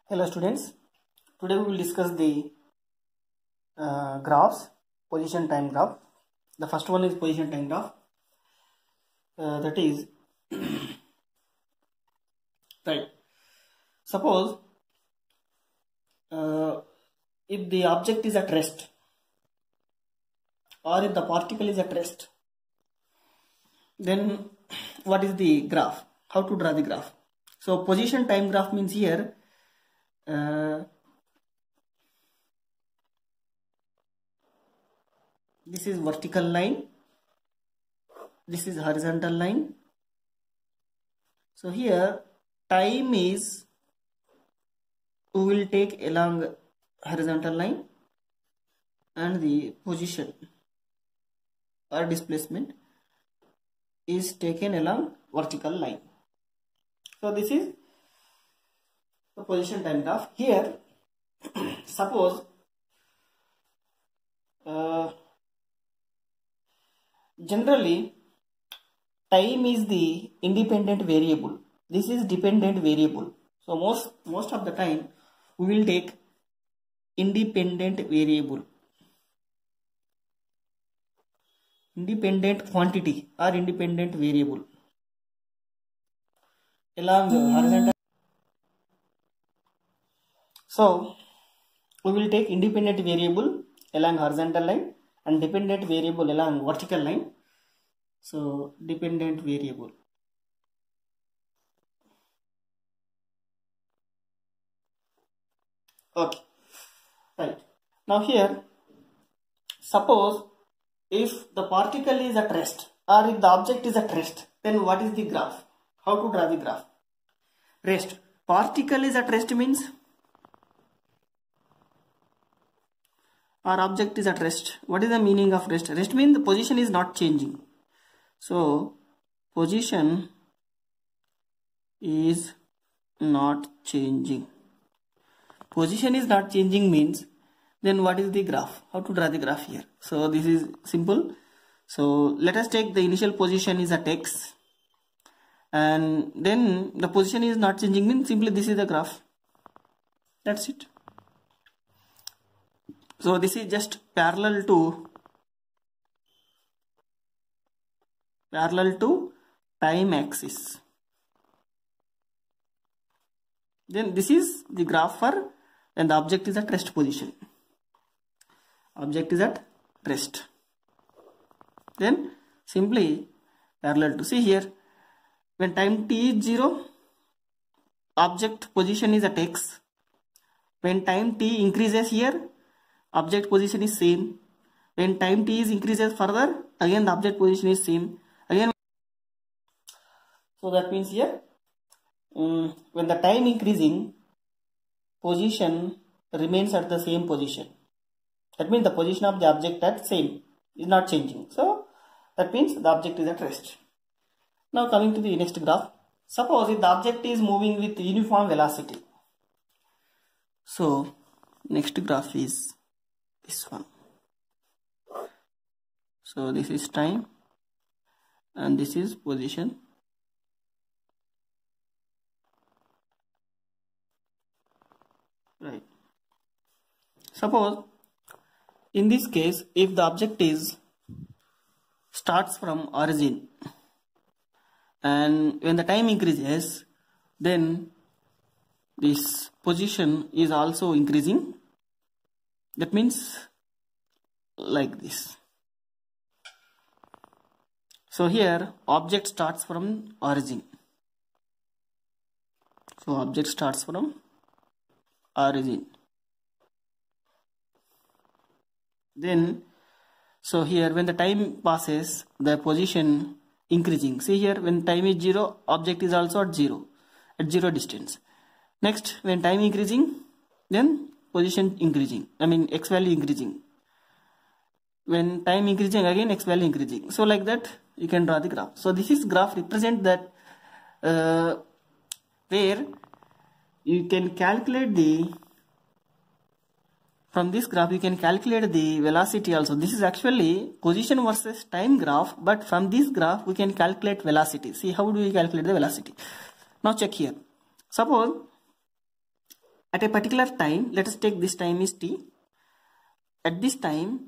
Hello students, today we will discuss the graphs, position time graph. The first one is position time graph, that is right. Suppose if the object is at rest or if the particle is at rest, then what is the graph? How to draw the graph? So position time graph means here this is vertical line, this is horizontal line. So here time is, we will take along horizontal line, and the position or displacement is taken along vertical line. So this is the position time graph. Here suppose generally time is the independent variable, this is dependent variable. So most of the time we will take independent variable, independent quantity or independent variable along horizontal. So we will take independent variable along horizontal line and dependent variable along vertical line. So dependent variable, okay, right. Now here suppose if the particle is at rest or if the object is at rest, then what is the graph? How to draw the graph? Rest, particle is at rest means our object is at rest. What is the meaning of rest? Rest means the position is not changing. So position is not changing. Position is not changing means, then what is the graph? How to draw the graph here? So this is simple. So let us take the initial position is at x, and then the position is not changing means simply this is the graph. That's it. So this is just parallel to time axis. Then this is the graph for when the object is at rest position. Object is at rest. Then simply parallel to, see here, when time t is 0, object position is at x. When time t increases here, object position is same. When time t is increases further, again the object position is same. Again, so that means here when the time increasing, position remains at the same position. That means the position of the object at same is not changing. So that means the object is at rest. Now coming to the next graph. Suppose if the object is moving with uniform velocity. So next graph is this one. So this is time and this is position. Right. Suppose in this case, if the object is starts from origin and when the time increases, then this position is also increasing. That means like this. So here object starts from origin. So object starts from origin. Then so here when the time passes, the position increasing. See here, when time is 0, object is also at 0 distance. Next, when time increasing, then position increasing, I mean x value increasing. When time increasing, again x value increasing. So like that you can draw the graph. So this is graph represent that where you can calculate the, from this graph you can calculate the velocity also. This is actually position versus time graph, but from this graph we can calculate velocity. See how do we calculate the velocity? Now check here. Suppose at a particular time, let us take this time is t. At this time,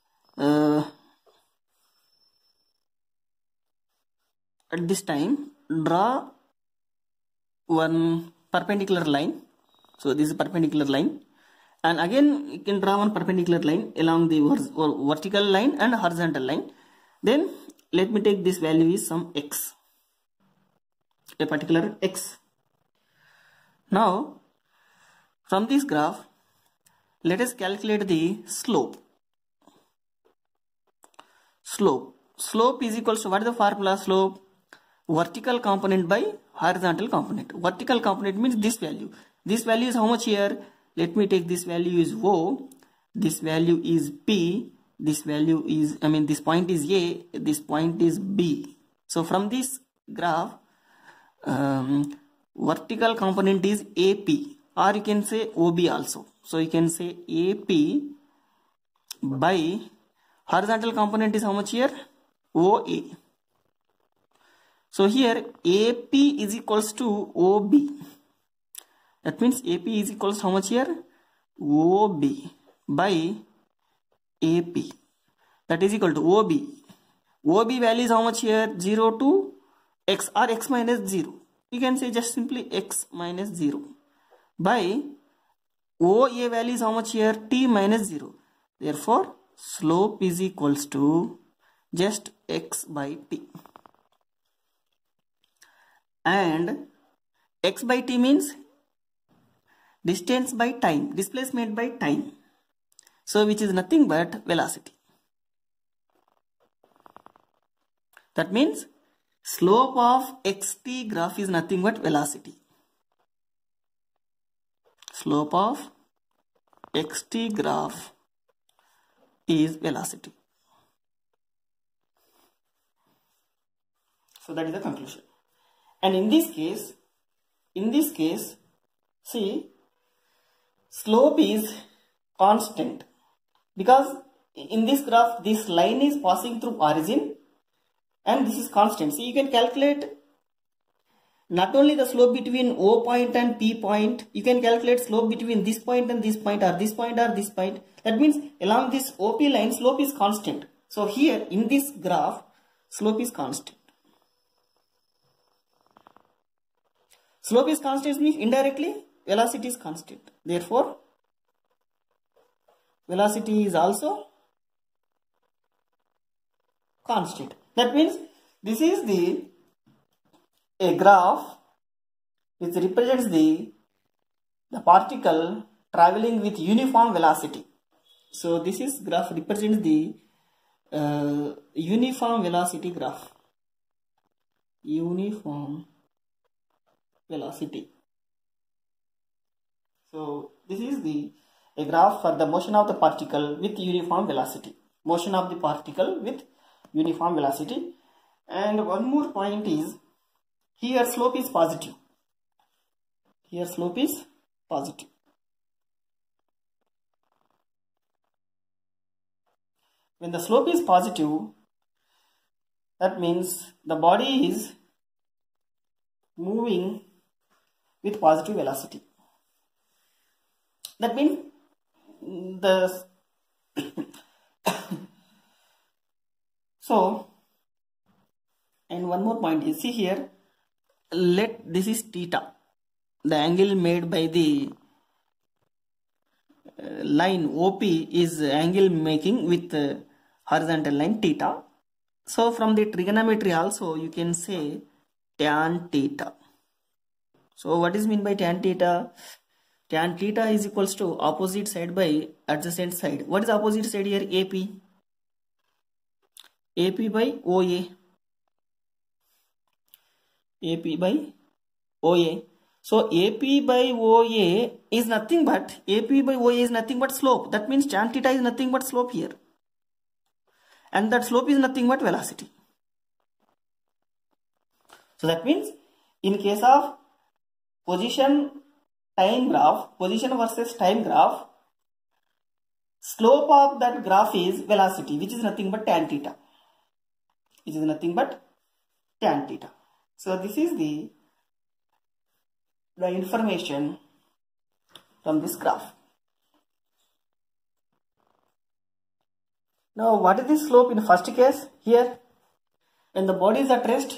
draw one perpendicular line. So this is perpendicular line, and again you can draw one perpendicular line along the vertical line and horizontal line. Then let me take this value is some x, a particular x. Now from this graph, let us calculate the slope. Slope is equals to, what is the formula? Slope, vertical component by horizontal component. Vertical component means this value. This value is how much here? Let me take this value is O, this value is P, this value is, this point is A, this point is B. So from this graph, vertical component is AP, or you can say OB also. So you can say AP by horizontal component is how much here? OA. So here AP is equals to OB. That means AP is equals to how much here? OB by AP. That is equal to OB. OB value is how much here? 0 to x, or x minus 0. You can say just simply x minus 0 by OA value is how much here? T minus 0. Therefore slope is equals to just x by t. And x by t means distance by time, displacement by time. So which is nothing but velocity. That means slope of xt graph is nothing but velocity. Slope of xt graph is velocity. So that is the conclusion. And in this case, see, slope is constant, because in this graph this line is passing through origin and this is constant. So you can calculate not only the slope between O point and P point, you can calculate slope between this point and this point, or this point or this point. That means along this OP line slope is constant. So here in this graph slope is constant. Slope is constant means indirectly velocity is constant. Therefore velocity is also constant. That means this is a graph which represents the particle traveling with uniform velocity. So this is graph represents the uniform velocity graph. Uniform velocity. So this is a graph for the motion of the particle with uniform velocity. Motion of the particle with uniform velocity. And one more point is, here slope is positive. Here slope is positive. When the slope is positive, that means the body is moving with positive velocity. That means so, and one more point is, see here, this is theta, the angle made by the line OP is angle making with horizontal line theta. So from the trigonometry also you can say tan theta. So what is mean by tan theta? Tan theta is equals to opposite side by adjacent side. What is opposite side here? AP. AP by OA. AP by OA. So AP by OA is nothing but, AP by OA is nothing but slope. That means tan theta is nothing but slope here. And that slope is nothing but velocity. So that means in case of position versus time graph, slope of that graph is velocity, which is nothing but tan theta. Which is nothing but tan theta. So this is the information from this graph. Now what is the slope in the first case? Here when the body is at rest,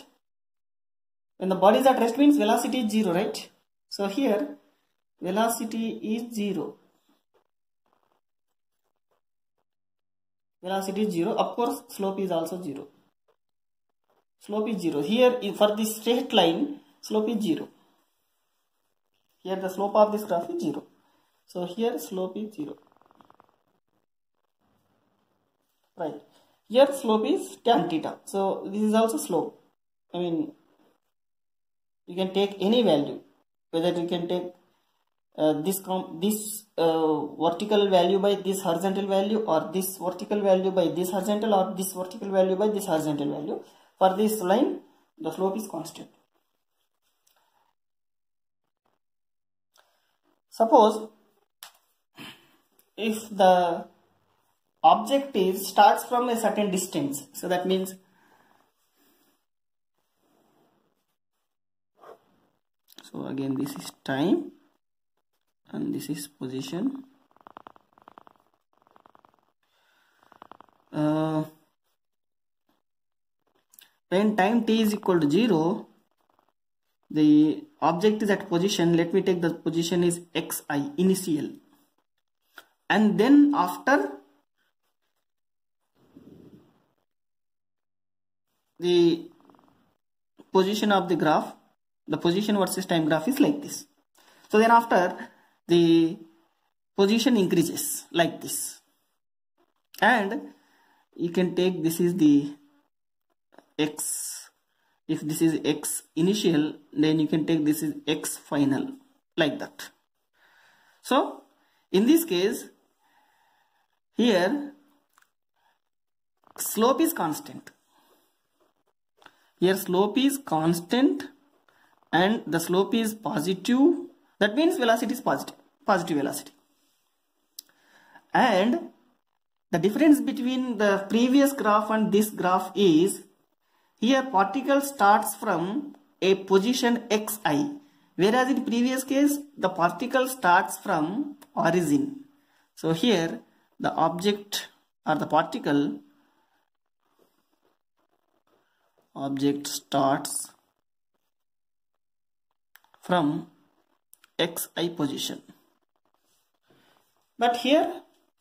means velocity is 0, right? So here velocity is 0. Velocity is 0. Of course slope is also 0. Slope is 0. Here for this straight line slope is 0. Here the slope of this graph is 0. So here slope is 0. Right. Here slope is tan theta. So this is also slope. I mean, you can take any value, whether you can take this vertical value by this horizontal value, or this vertical value by this horizontal, or this vertical value by this horizontal value. For this line the slope is constant. Suppose if the object starts from a certain distance, so that means so again this is time and this is position. When time t is equal to 0, the object is at position, let me take the position is xi initial, and then after the position of the graph, the position versus time graph is like this. So then after the position increases like this, and you can take this is the x, if this is x initial, then you can take this is x final, like that. So in this case here slope is constant. Here slope is constant and the slope is positive. That means velocity is positive velocity. And the difference between the previous graph and this graph is, here particle starts from a position xi, whereas in previous case the particle starts from origin. So here the object or the particle starts from xi position, but here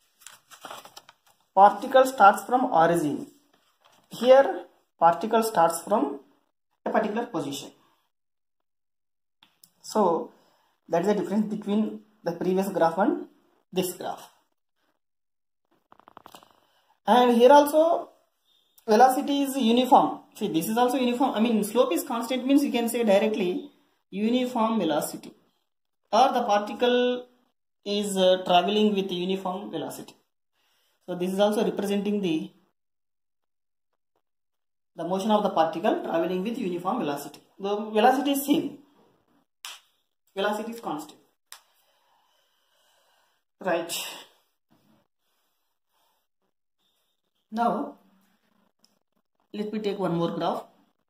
particle starts from origin. Here particle starts from a particular position. So that is the difference between the previous graph and this graph. And here also velocity is uniform. See, this is also uniform. I mean, slope is constant means you can say directly uniform velocity, or the particle is traveling with uniform velocity. So this is also representing the motion of the particle traveling with uniform velocity. The velocity is same. Velocity is constant. Right. Now let me take one more graph.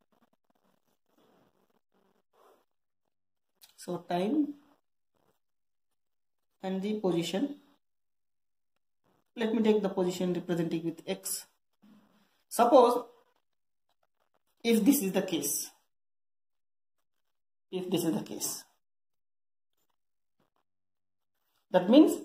So time and the position. Let me take the position representing with x. Suppose if this is the case, that means,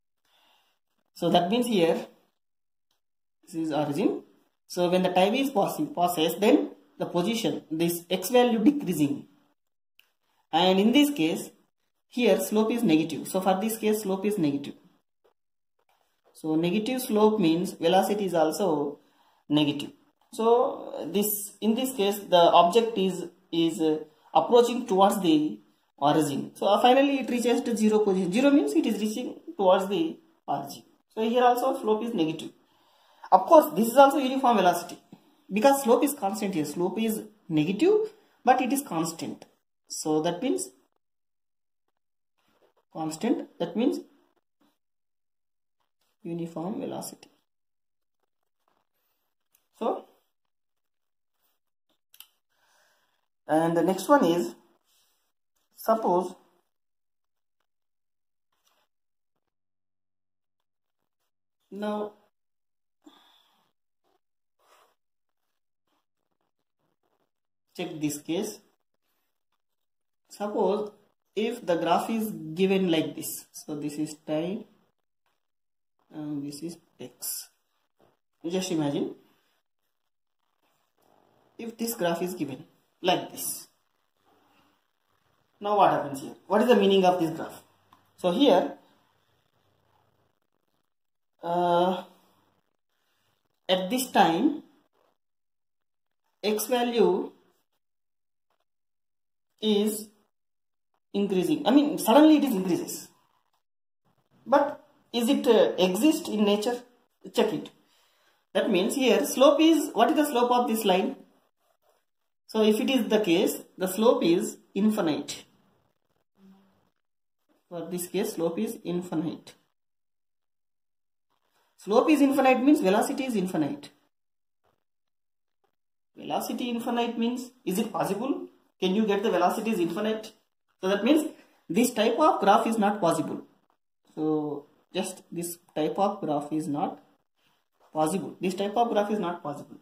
here this is origin. So when the time is passes, then the position, this x value decreasing, and in this case here slope is negative. So for this case slope is negative. So negative slope means velocity is also negative. So in this case the object is approaching towards the origin. So finally it reaches to 0 position. 0 means it is reaching towards the origin. So here also slope is negative. Of course this is also uniform velocity because slope is constant here. Slope is negative but it is constant. So that means constant, that means uniform velocity. So, and the next one is, suppose Now check this case. Suppose if the graph is given like this, so this is time and this is x. Just imagine if this graph is given like this. Now what happens here? What is the meaning of this graph? So here at this time x value is increasing. I mean, suddenly it is increases. But is it exist in nature? Check it. That means here slope is, what is the slope of this line? So if it is the case, the slope is infinite. For this case, slope is infinite. Slope is infinite means velocity is infinite. Velocity infinite means, is it possible? Can you get the velocity is infinite? So that means this type of graph is not possible. So just this type of graph is not possible. This type of graph is not possible.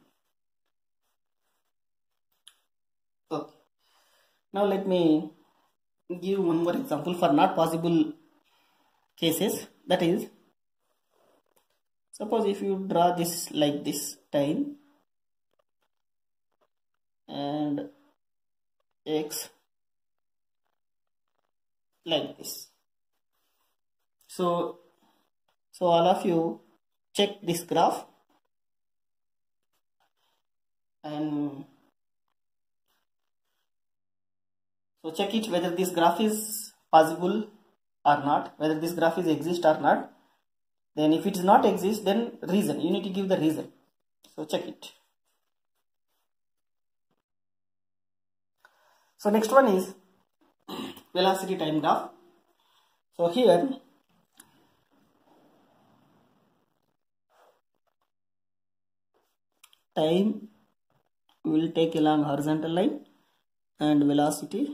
Okay. Now let me give one more example for not possible cases. That is, suppose if you draw this like this, time and x like this. So all of you check this graph and so check it whether this graph is possible or not, whether this graph is exist or not. Then if it is not exist, then reason, you need to give the reason. So check it. So next one is velocity time graph. So here time will take along horizontal line and velocity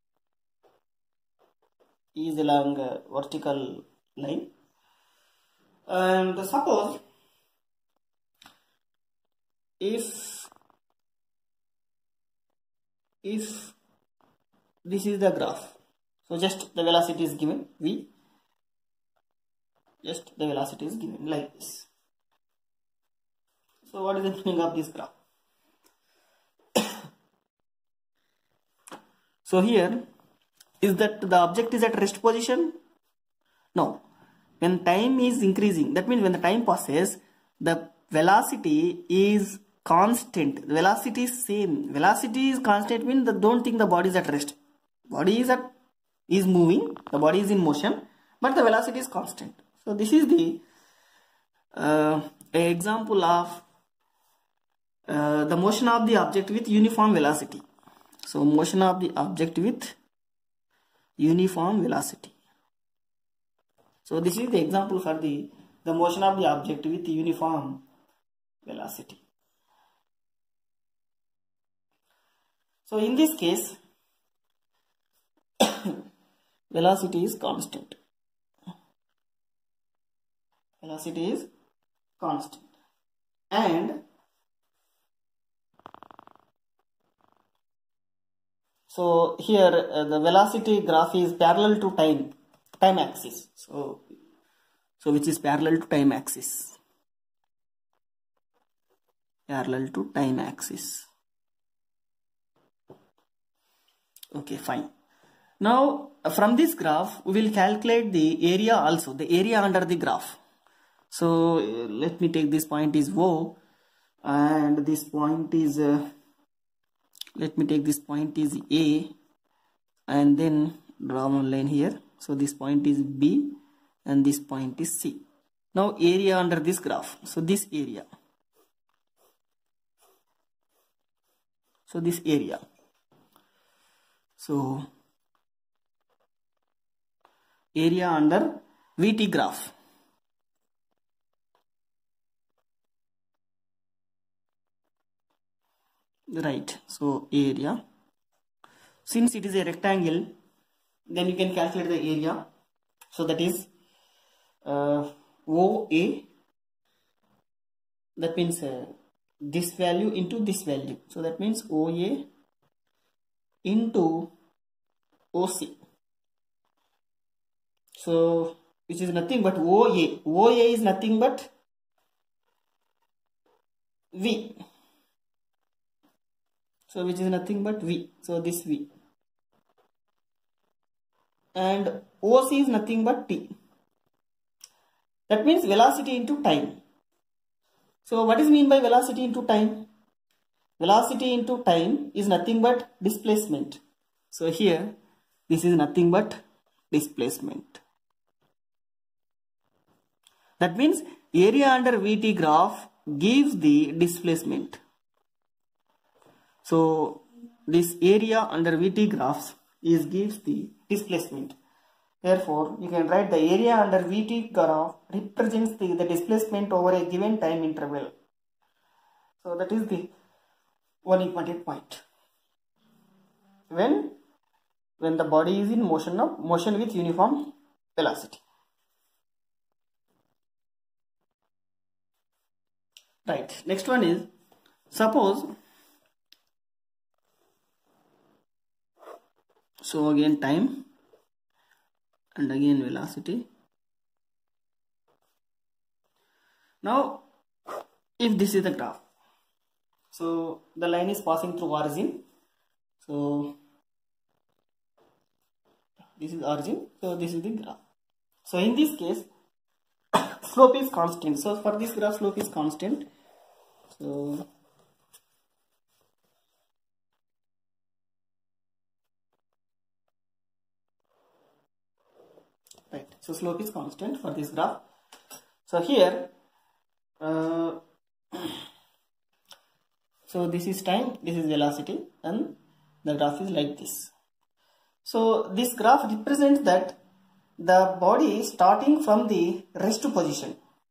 is along vertical line. And suppose if this is the graph, so just the velocity is given v, just the velocity is given like this. So what is the meaning of this graph? So here, is that the object is at rest position? No. When time is increasing, that means when the time passes, the velocity is constant. The velocity is same. Velocity is constant means that don't think the body is at rest. Body is moving, the body is in motion, but the velocity is constant. So this is the example of the motion of the object with uniform velocity. So motion of the object with uniform velocity. So this is the example for the motion of the object with uniform velocity. So in this case, velocity is constant. Velocity is constant. And so here the velocity graph is parallel to time axis. So which is parallel to time axis. Parallel to time axis. Okay, fine. Now from this graph we will calculate the area also, the area under the graph. So let me take this point is O and this point is let me take this point is A and then draw one line here. So this point is B and this point is C. Now area under this graph. So this area. So this area. So area under VT graph. Right. So area. Since it is a rectangle, then you can calculate the area. So that is OA that means this value into this value. So that means OA into OC. So which is nothing but OA. OA is nothing but V. So which is nothing but V. So this V. And OC is nothing but T. That means velocity into time. So what is mean by velocity into time? Velocity into time is nothing but displacement. So here this is nothing but displacement. That means area under VT graph gives the displacement. So this area under VT graphs gives the displacement. Therefore, you can write the area under VT graph represents the displacement over a given time interval. So that is the one important point. When the body is in motion with uniform velocity. Right. Next one is, suppose, so again time and again velocity. Now if this is the graph, so the line is passing through origin, so this is origin, so this is the graph. So in this case slope is constant. So for this graph slope is constant. So right, so slope is constant for this graph. So here so this is time, this is velocity, and the graph is like this. So this graph represents that the body starting from the rest position.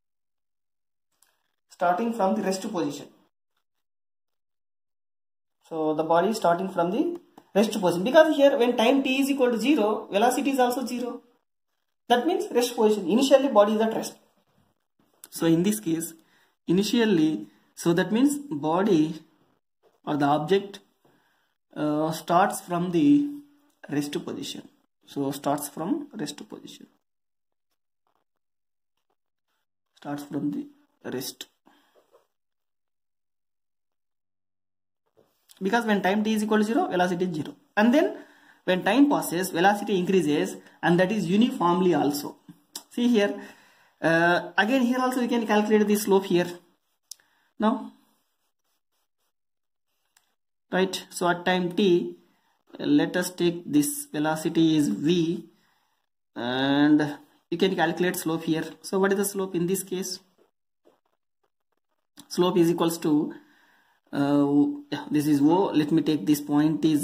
Starting from the rest position. So the body is starting from the rest position, because here when time t is equal to 0, velocity is also 0. That means rest position. Initially body is at rest. So in this case, initially, so that means body or the object starts from the rest position. So starts from rest position. Starts from the rest. Because when time t is equal to 0, velocity is 0. And then when time passes, velocity increases, and that is uniformly also. See here, again here also we can calculate the slope here. Now, right, so at time t, let us take this velocity is v, and you can calculate slope here. So what is the slope in this case? Slope is equals to this is O. Let me take this point is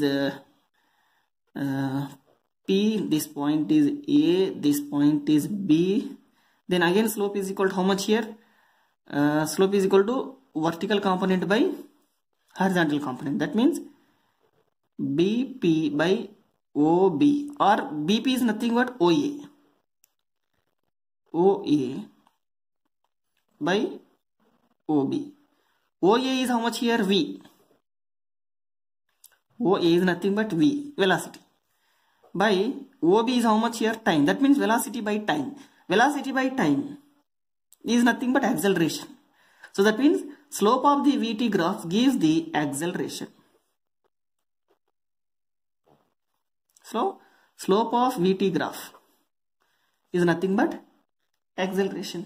P, this point is A, this point is B. Then again slope is equal to how much here? Slope is equal to vertical component by horizontal component. That means BP by OB, or BP is nothing but OA. OA by OB. OA is how much here? V. OA is nothing but V, velocity. By OB is how much here? Time. That means velocity by time. Velocity by time is nothing but acceleration. So that means slope of the VT graph gives the acceleration. So slope of VT graph is nothing but acceleration.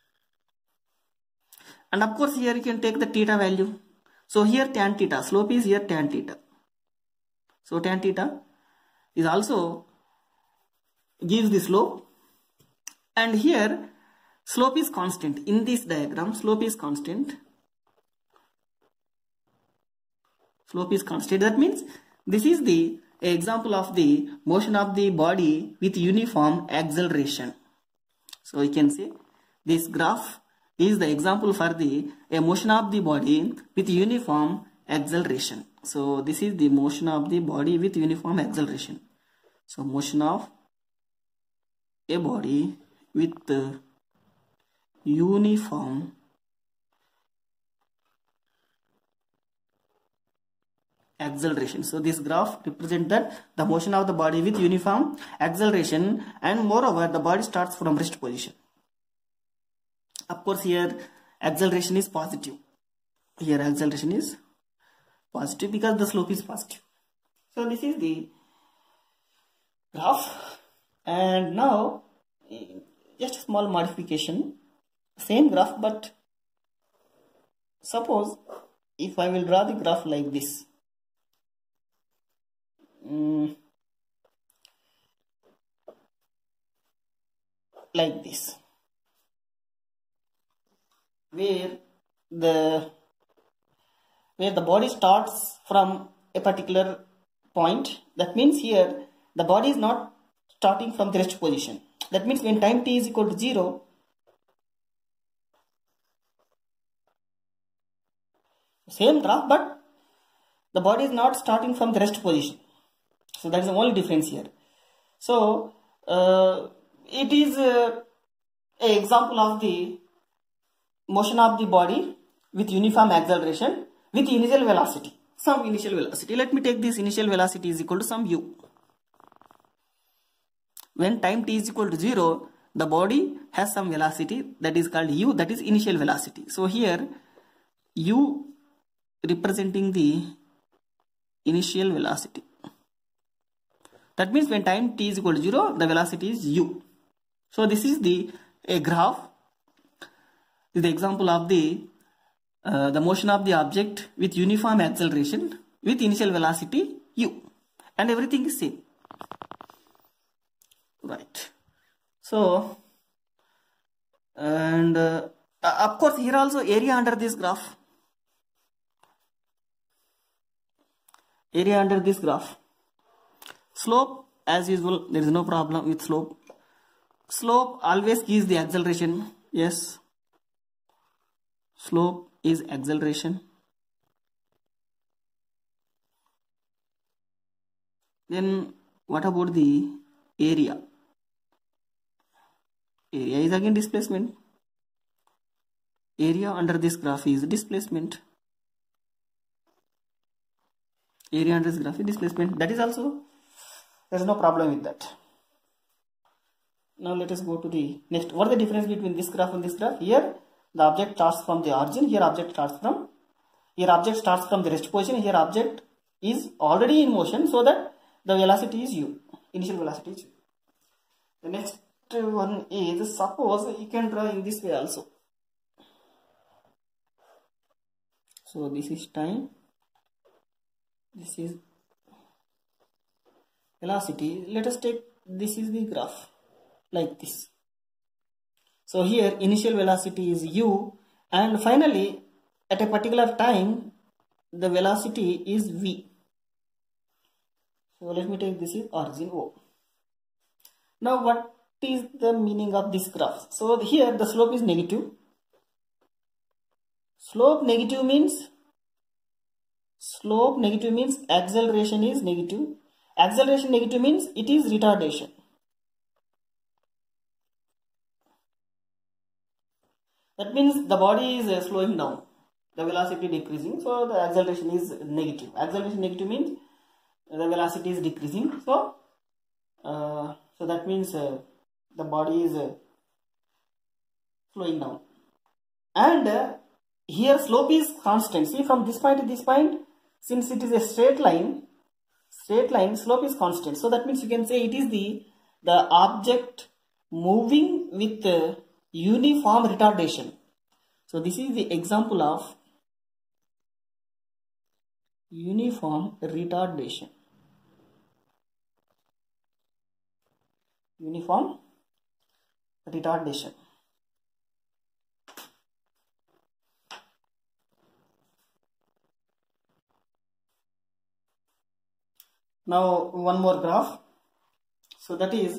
And of course here you can take the theta value. So here tan theta, slope is here tan theta. So tan theta is also gives the slope, and here slope is constant. In this diagram slope is constant. Slope is constant. That means this is the example of the motion of the body with uniform acceleration. So you can say this graph is the example for the motion of the body with uniform acceleration. So this is the motion of the body with uniform acceleration. So motion of a body with uniform acceleration. So this graph represents that the motion of the body with uniform acceleration, and moreover the body starts from rest position. Of course here acceleration is positive. Here acceleration is positive because the slope is positive. So this is the graph, and now just a small modification, same graph, but suppose if I will draw the graph like this, like this, where the body starts from a particular point. That means here the body is not starting from the rest position. That means when time t is equal to 0, same graph, but the body is not starting from the rest position. So that is the only difference here. So it is an example of the motion of the body with uniform acceleration with initial velocity, some initial velocity. Let me take this initial velocity is equal to some u. When time t is equal to 0, the body has some velocity that is called u, that is initial velocity. So here u representing the initial velocity. That means when time t is equal to 0, the velocity is u. So this is a graph, is the example of the motion of the object with uniform acceleration with initial velocity u, and everything is same. Right. So, and of course here also area under this graph. Area under this graph. Slope, as usual, there is no problem with slope. Slope always gives the acceleration. Yes. Slope is acceleration. Then what about the area? Area is again displacement. Area under this graph is displacement. Area under this graph is displacement. That is also, there is no problem with that. Now let us go to the next. What is the difference between this graph and this graph? Here the object starts from the origin. Here object starts from the rest position. Here object is already in motion, so that the velocity is u. Initial velocity is u. The next one is, suppose you can draw in this way also. So this is time, this is velocity. Let us take, this is the graph like this. So here initial velocity is u, and finally at a particular time the velocity is v. So let me take, this is origin O. Now what is the meaning of this graph? So here the slope is negative. Slope negative means acceleration is negative. Acceleration negative means it is retardation. That means the body is slowing down, the velocity decreasing, so the acceleration is negative. Acceleration negative means the velocity is decreasing, so that means the body is slowing down. And here slope is constant. See, from this point to this point, since it is a straight line, slope is constant. So that means you can say it is the object moving with uniform retardation. So this is the example of uniform retardation. Uniform retardation. Now one more graph. So that is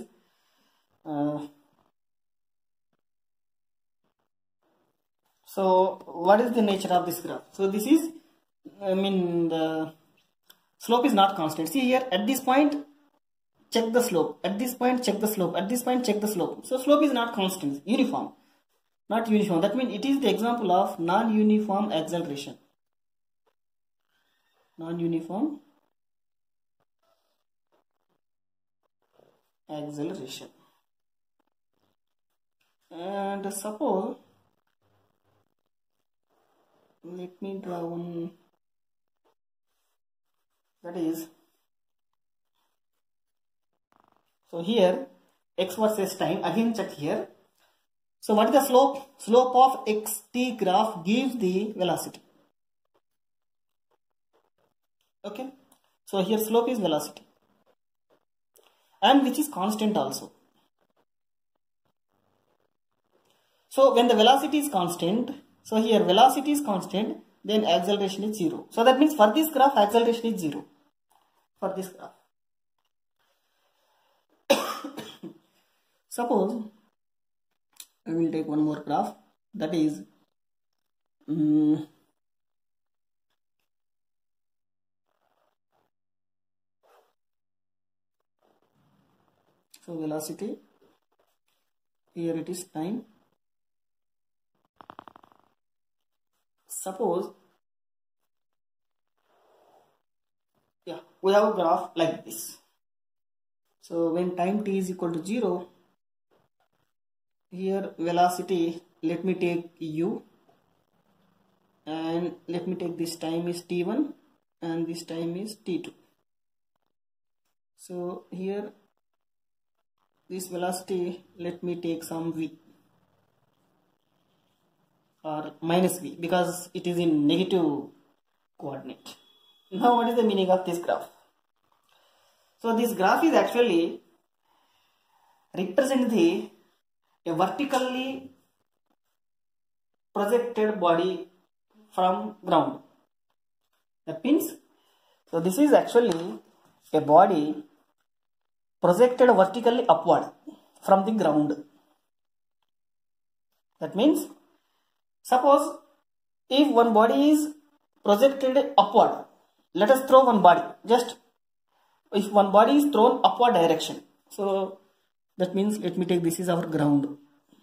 so what is the nature of this graph? So this is, the slope is not constant. See here, at this point check the slope, at this point check the slope, at this point check the slope. So slope is not constant, uniform, not uniform. That means it is the example of non-uniform acceleration. non-uniform acceleration. And suppose, let me draw one, that is, so here x versus time, again check here. So what is the slope? Slope of xt graph gives the velocity. Okay, so here slope is velocity, and which is constant also. So when the velocity is constant, so here velocity is constant, then acceleration is 0. So that means for this graph acceleration is 0 for this graph. Suppose I will take one more graph, that is so velocity, here it is time. Suppose, yeah, we have a graph like this. So when time t is equal to 0, here velocity, let me take u, and let me take this time is t1 and this time is t2. So here this velocity, let me take some v or minus v because it is in negative coordinate. Now what is the meaning of this graph? So this graph is actually represent a vertically projected body from ground. That means, so this is actually a body projected vertically upward from the ground. That means, suppose if one body is projected upward, let us throw one body, just if one body is thrown upward direction, so that means, let me take, this is our ground.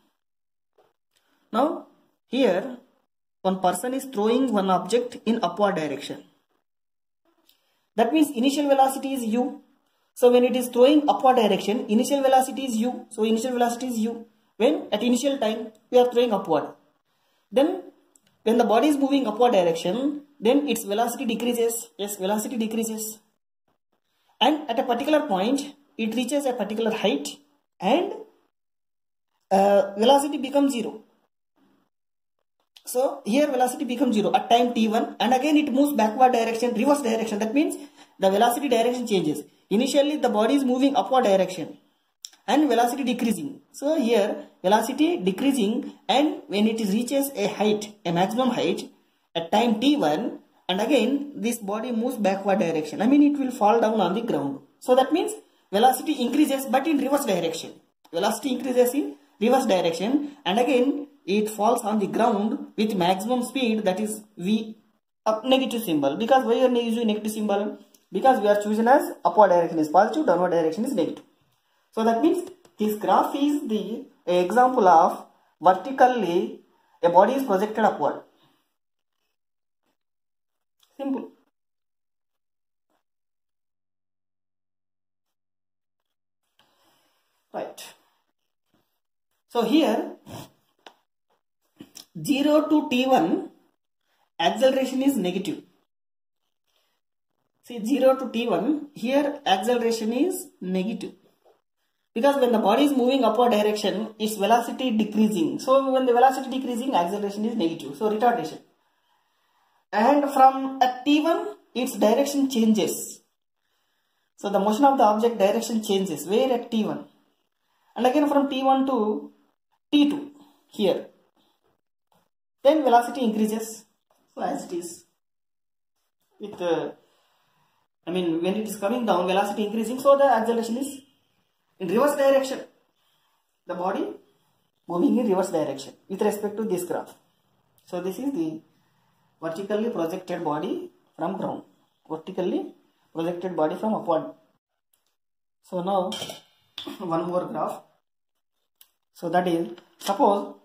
Now here one person is throwing one object in upward direction. That means initial velocity is u. So when it is throwing upward direction, initial velocity is u. So initial velocity is u. When at initial time we are throwing upward. Then when the body is moving upward direction, then its velocity decreases. Yes, velocity decreases. And at a particular point, it reaches a particular height and velocity becomes 0. So here velocity becomes 0 at time t1, and again it moves backward direction, reverse direction. That means the velocity direction changes. Initially the body is moving upward direction and velocity decreasing. So here velocity decreasing, and when it reaches a height, a maximum height at time t1, and again this body moves backward direction. I mean it will fall down on the ground. So that means velocity increases but in reverse direction. Velocity increases in reverse direction, and again it falls on the ground with maximum speed, that is v, negative symbol. Because why are you using negative symbol? Because we are choosing as upward direction is positive, downward direction is negative. So that means this graph is the example of vertically a body is projected upward. Simple. Right. So here 0 to t1 acceleration is negative. See, 0 to t1 here acceleration is negative, because when the body is moving upward direction, its velocity decreasing. So when the velocity decreasing, acceleration is negative, so retardation. And from at t1 its direction changes. So the motion of the object direction changes. Where at t1? And again from t1 to t2 here. Then velocity increases. So as it is with when it is coming down, velocity increasing, so the acceleration is in reverse direction. The body moving in reverse direction with respect to this graph. So this is the vertically projected body from ground. Vertically projected body from upward. So now one more graph. So that is, suppose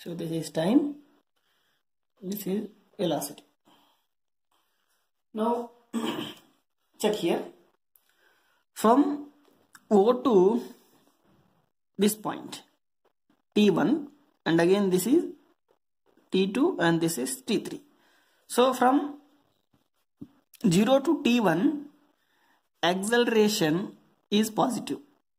So this is time, this is velocity. Now check here, from O to this point T1, and again this is T2 and this is T3. So from 0 to T1 acceleration is positive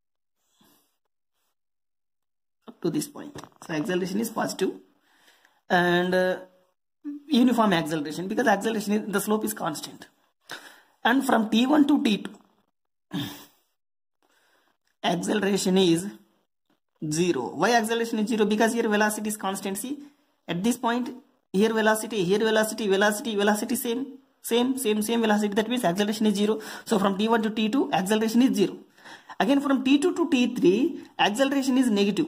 up to this point. So acceleration is positive, and uniform acceleration, because acceleration is, the slope is constant. And from T1 to T2 acceleration is 0. Why acceleration is 0? Because here velocity is constant. See, at this point here velocity, velocity same velocity. That means acceleration is 0. So from T1 to T2 acceleration is 0. Again from T2 to T3 acceleration is negative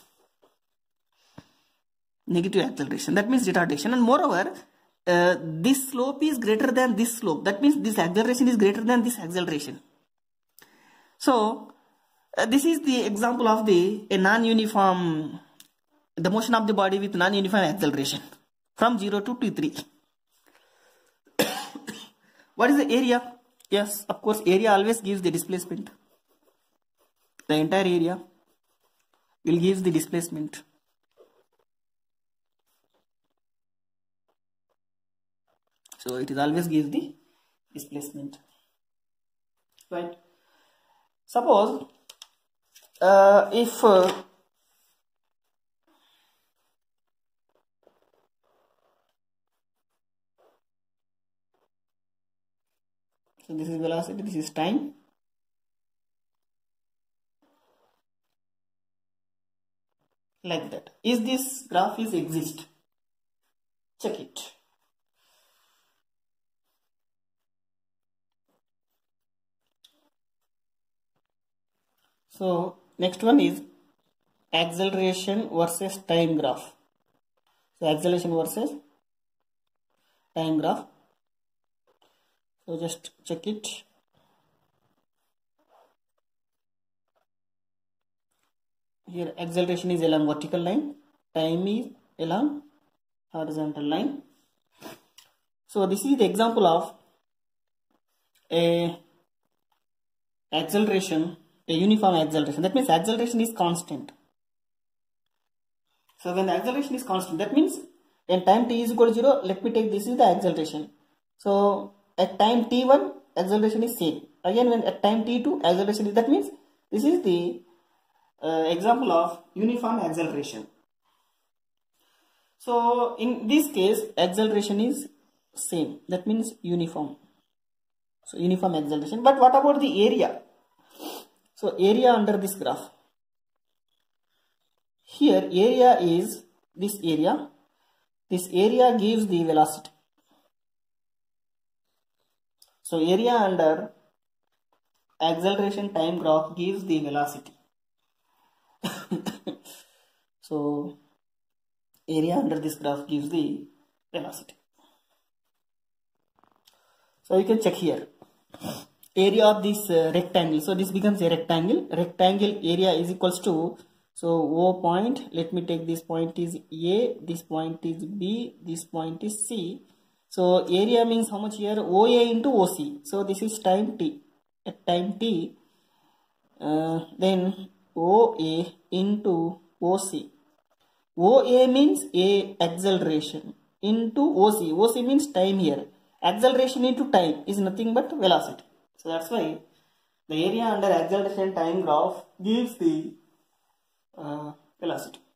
acceleration. That means retardation. And moreover, this slope is greater than this slope. That means this acceleration is greater than this acceleration. So this is the example of the non-uniform, the motion of the body with non-uniform acceleration from 0 to T3. What is the area? Yes, of course, area always gives the displacement. The entire area will give the displacement. So it is always gives the displacement, right? Suppose if so this is velocity, this is time, like that. Is this graph is exist? Check it. So next one is acceleration versus time graph. So acceleration versus time graph. So just check it. Here acceleration is along vertical line, time is along horizontal line. So this is the example of a acceleration, a uniform acceleration. That means acceleration is constant. So when the acceleration is constant, that means when time t is equal to 0, let me take this is the acceleration. So at time t1 acceleration is same. Again when at time t2 acceleration is, that means this is the example of uniform acceleration. So in this case acceleration is same, that means uniform. So uniform acceleration. But what about the area? So area under this graph, here area is this area gives the velocity. So area under acceleration time graph gives the velocity. So area under this graph gives the velocity. So you can check here area of this rectangle. So this becomes a rectangle. Rectangle area is equals to, so O point, let me take this point is A, this point is B, this point is C. So area means how much here? OA into OC. So this is time t. At time t, then OA into OC. OA means A acceleration into OC. OC means time here. Acceleration into time is nothing but velocity. So that's why the area under acceleration time graph gives the velocity.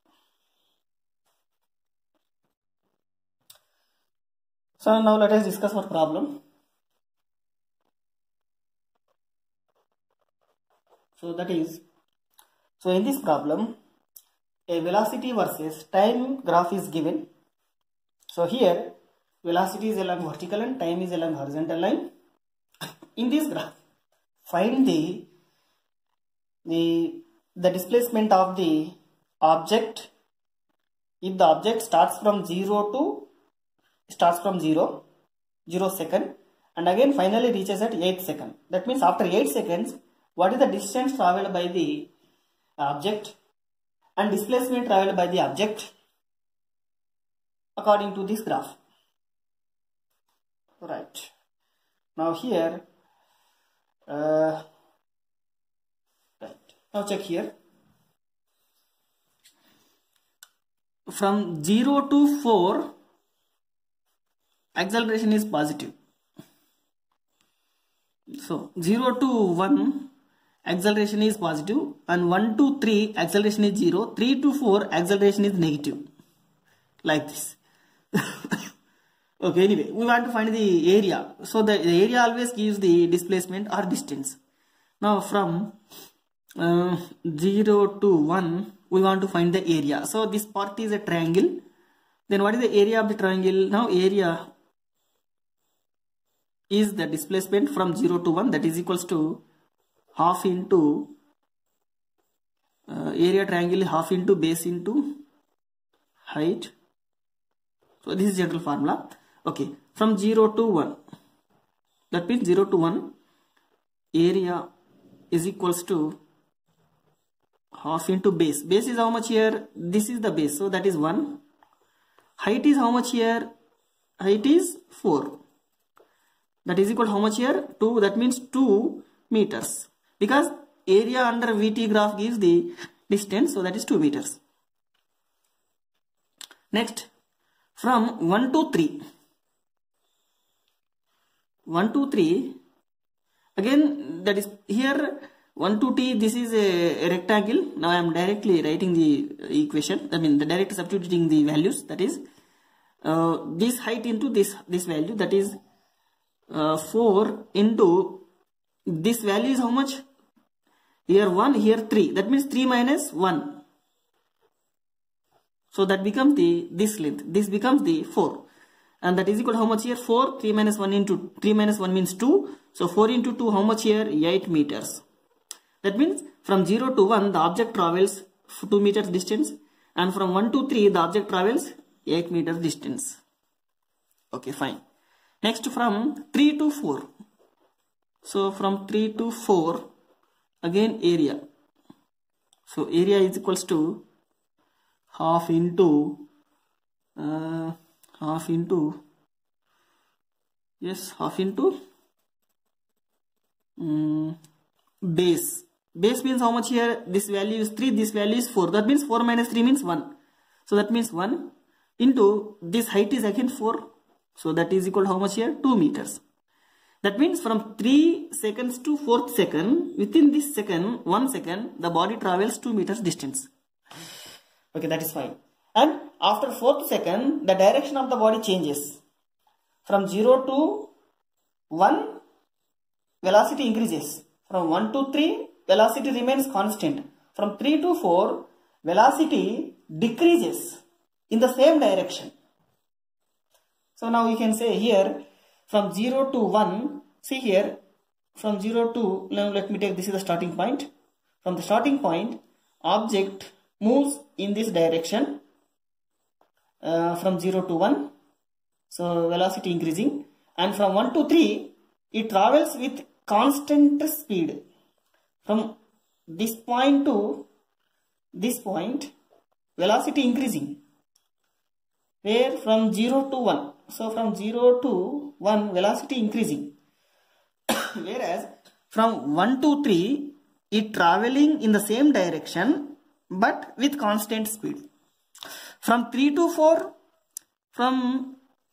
So now let us discuss our problem. So that is, so in this problem a velocity versus time graph is given. So here velocity is along vertical and time is along horizontal line. In this graph find the displacement of the object if the object starts from 0 second and again finally reaches at 8 second. That means after 8 seconds what is the distance traveled by the object and displacement traveled by the object according to this graph. Right. Now here, right. Now check here. From 0 to 4, acceleration is positive. So 0 to 1, acceleration is positive, and 1 to 3, acceleration is 0. 3 to 4, acceleration is negative. Like this. Okay, anyway, we want to find the area. So the area always gives the displacement or distance. Now from 0 to 1, we want to find the area. So this part is a triangle. Then what is the area of the triangle? Now area is the displacement from 0 to 1, that is equals to half into area triangle, half into base into height. So this is general formula. Okay, from 0 to 1, that means 0 to 1, area is equals to half into base. Base is how much here? This is the base, so that is 1. Height is how much here? Height is 4. That is equal to how much here? 2. That means 2 meters. Because area under VT graph gives the distance, so that is 2 meters. Next, from 1 to 3. 1 to 3, again that is here 1 to t, this is a rectangle. Now I am directly writing the equation, directly substituting the values, that is this height into this value, that is 4 into this value is how much? Here 1, here 3, that means 3 minus 1. So that becomes this length, this becomes the 4. And that is equal to how much here? 4, 3 minus 1 into 3 minus 1 means 2. So 4 into 2, how much here? 8 meters. That means from 0 to 1, the object travels 2 meters distance. And from 1 to 3, the object travels 8 meters distance. Okay, fine. Next, from 3 to 4. So from 3 to 4, again area. So area is equals to half into base. Base means how much here? This value is 3, this value is 4. That means 4 minus 3 means 1. So that means 1 into this height is again 4. So that is equal to how much here? 2 meters. That means from 3 seconds to 4th second, within this second, 1 second, the body travels 2 meters distance. Okay, that is fine. And after 4th second, the direction of the body changes. From 0 to 1, velocity increases. From 1 to 3, velocity remains constant. From 3 to 4, velocity decreases in the same direction. So now we can say here, from 0 to 1, see here, from 0 to, let me take, this is the starting point. From the starting point, object moves in this direction from 0 to 1. So velocity increasing. And from 1 to 3, it travels with constant speed. From this point to this point, velocity increasing. Where? From 0 to 1. So from 0 to 1, velocity increasing. Whereas from 1 to 3, it traveling in the same direction but with constant speed. From 3 to 4, from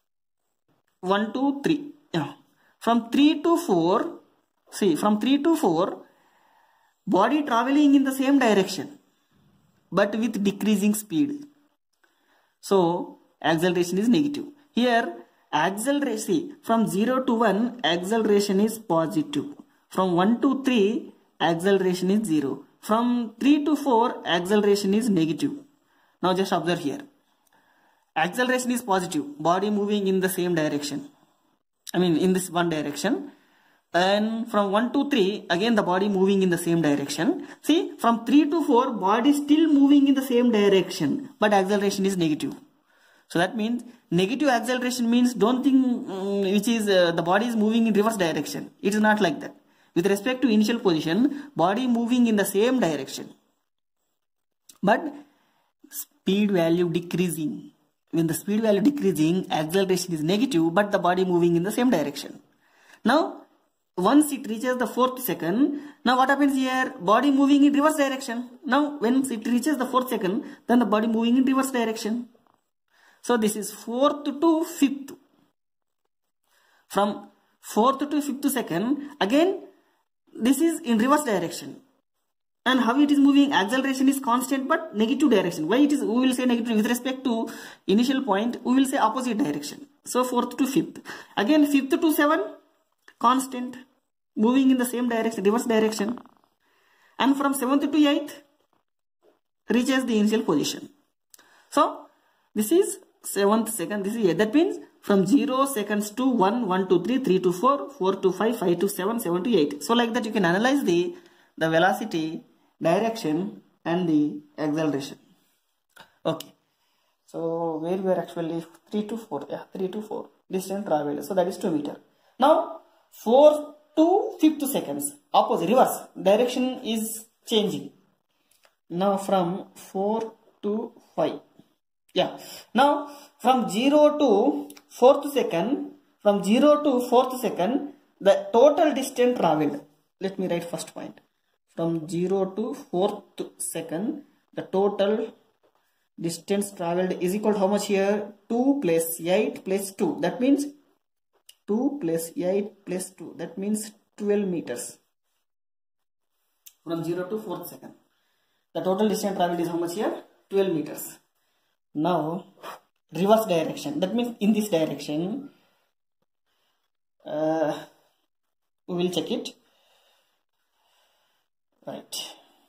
1 to 3. From 3 to 4, see, from 3 to 4, body traveling in the same direction but with decreasing speed. So acceleration is negative. Here acceleration, see, from 0 to 1, acceleration is positive. From 1 to 3, acceleration is 0. From 3 to 4, acceleration is negative. Now just observe here. Acceleration is positive, body moving in the same direction. In this one direction. And from 1 to 3, again the body moving in the same direction. See, from 3 to 4, body still moving in the same direction, but acceleration is negative. So that means negative acceleration means don't think which is the body is moving in reverse direction. It is not like that. With respect to initial position, body moving in the same direction, but speed value decreasing when the speed value decreasing, acceleration is negative, but the body moving in the same direction. Now, once it reaches the 4th second, now what happens here? Body moving in reverse direction. Now, when it reaches the 4th second, then the body moving in reverse direction. So, this is 4th to 5th. From 4th to 5th second, again, this is in reverse direction. And how it is moving? Acceleration is constant but negative direction. Why it is? We will say negative with respect to initial point. We will say opposite direction. So 4th to 5th. Again 5th to 7th, constant, moving in the same direction, reverse direction. And from 7th to 8th, reaches the initial position. So this is 7th second. This is 8. That means from 0 seconds to 1, 1 to 3, 3 to 4, 4 to 5, 5 to 7, 7 to 8. So like that you can analyze the velocity, direction and the acceleration. Okay. So where we are actually 3 to 4. Yeah, 3 to 4. Distance traveled. So that is 2 meters. Now 4 to 5 seconds. Opposite, reverse. Direction is changing. Now from 4 to 5. Yeah. Now from 0 to 4th second, from 0 to 4th second, the total distance traveled. Let me write first point. From 0 to 4th second, the total distance traveled is equal to how much here? 2 plus 8 plus 2. That means 2 plus 8 plus 2. That means 12 meters. From 0 to 4th second. The total distance traveled is how much here? 12 meters. Now, reverse direction. That means in this direction, we will check it. Right.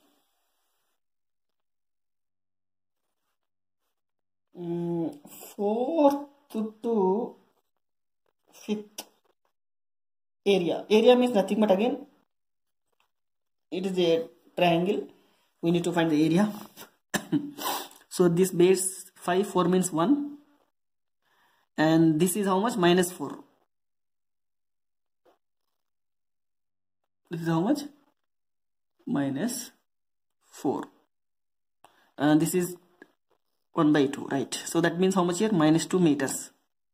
Fourth to 5th area. Area means nothing but again, it is a triangle. We need to find the area. So this base 5, 4 means 1. And this is how much? Minus 4. This is how much? Minus 4. And this is 1 by 2, right? So that means how much here? Minus 2 meters.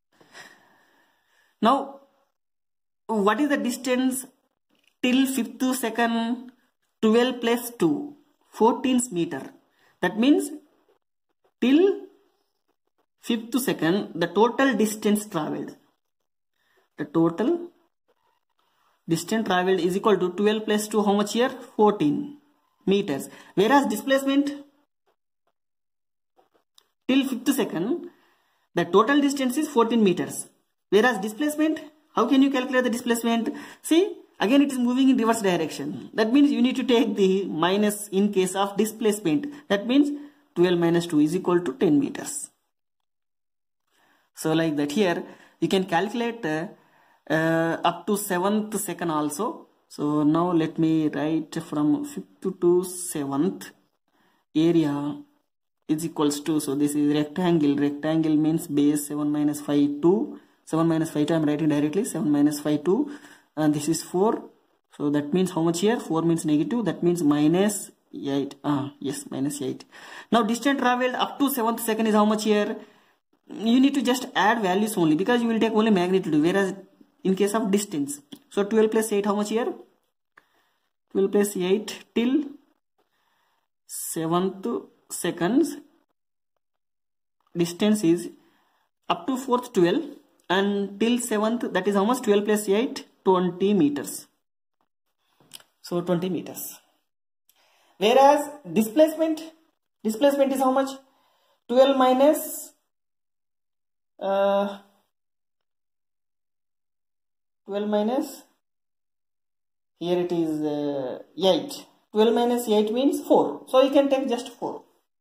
Now, what is the distance till 5th second? 12 plus 2, 14 meter. That means till 5th second, the total distance traveled. The total distance traveled is equal to 12 plus 2, how much here? 14 meters. Whereas displacement till 5th second, the total distance is 14 meters. Whereas displacement, how can you calculate the displacement? See, again it is moving in reverse direction. That means you need to take the minus in case of displacement. That means 12 minus 2 is equal to 10 meters. So like that here, you can calculate up to 7th second also. So now let me write from 5th to 7th area is equals to, so this is rectangle. Rectangle means base 7 minus 5 2. 7 minus 5 2, I am writing directly. 7 minus 5 2. And this is 4. So that means how much here? 4 means negative. That means minus 8. Yes, minus 8. Now distance traveled up to 7th second is how much here? You need to just add values only, because you will take only magnitude, whereas in case of distance. So 12 plus 8, how much here? 12 plus 8 till 7th seconds. Distance is up to 4th 12 and till 7th, that is how much? 12 plus 8, 20 meters. So 20 meters. Whereas displacement is how much? 12 minus 12 minus, here it is 8. 12 minus 8 means 4. So you can take just 4.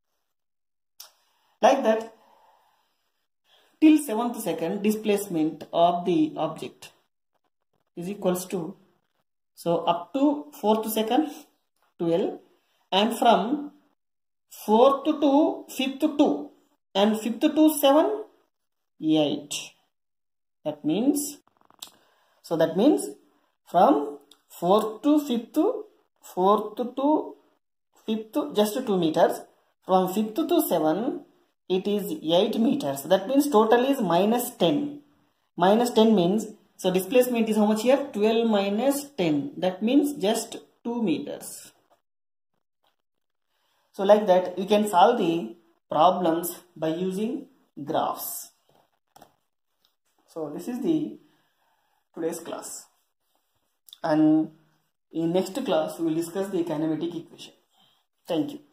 Like that, till 7th second, displacement of the object is equals to, so up to 4th second 12, and from 4th to 5th 2, and 5th to 7 8. That means, so that means from 4th to 5th, 4th to 5th just 2 meters, from 5th to 7, it is 8 meters. That means total is minus 10. Minus 10 means, so displacement is how much here? 12 minus 10. That means just 2 meters. So like that, you can solve the problems by using graphs. So this is the today's class. And in next class, we will discuss the kinematic equation. Thank you.